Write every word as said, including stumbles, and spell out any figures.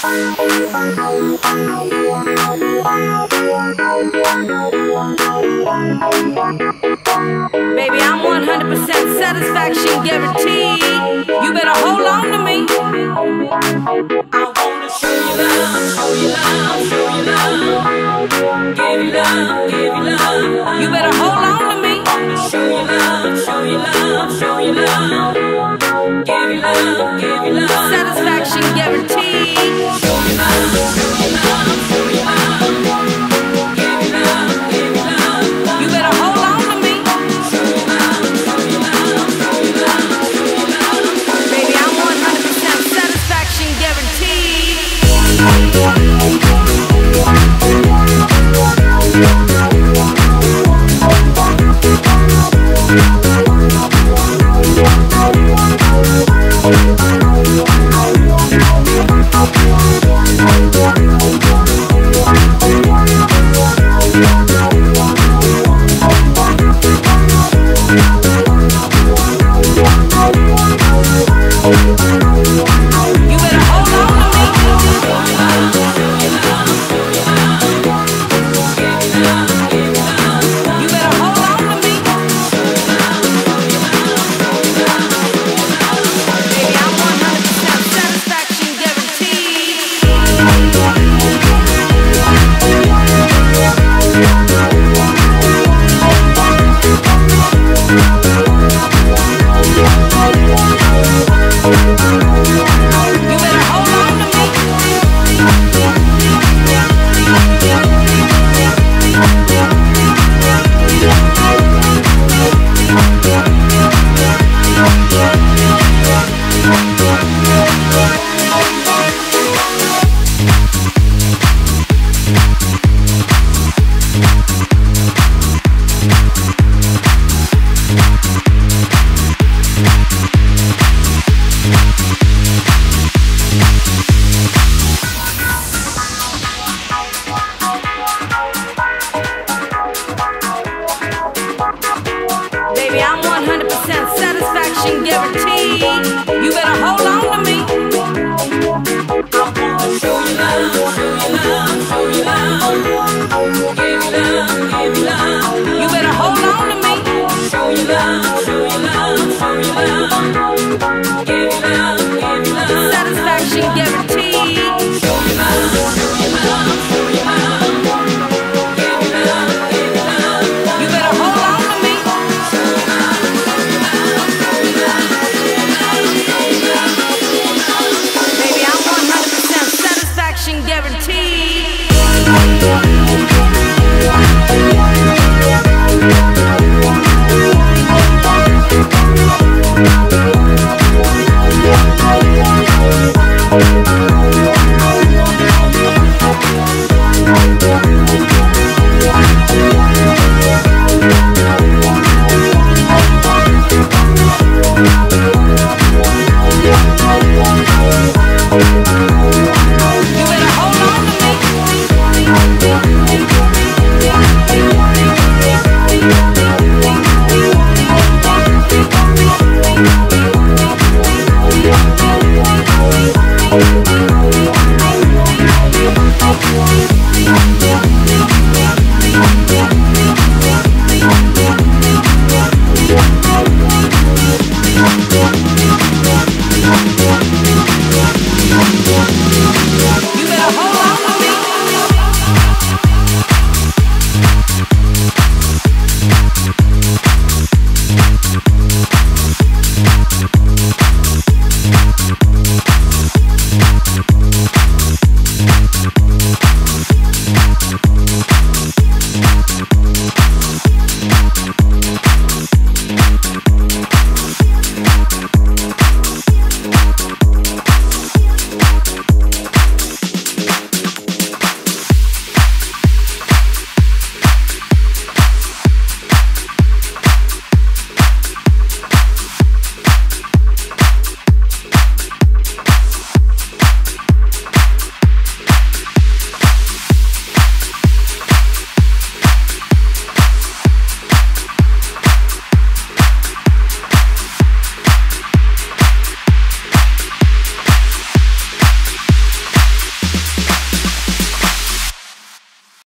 Baby, I'm one hundred percent satisfaction guaranteed. You better hold on to me. I wanna show you love, show you love, show you love. Give you love, give you love. You better hold on to me. Show you love, show you love, show you love. Give you love, give you love. Satisfaction guaranteed. Show you love, show you love, show you love. Give you love, give you love. You better hold on to me. Show you love, show you love, show you love, show you love. Baby, I'm one hundred percent satisfaction guaranteed. Baby, I'm one hundred percent satisfaction guaranteed. You better hold on to me. I wanna show you love, show you love, show you love. Give you love, give you love. You better hold on to me. Show you love, show you love, show you love. Give you love, give you love. Satisfaction guaranteed. Show you love, show you love, show you love. Give you love, give you love. You better hold on to me. Baby, I'm one hundred percent satisfaction guaranteed.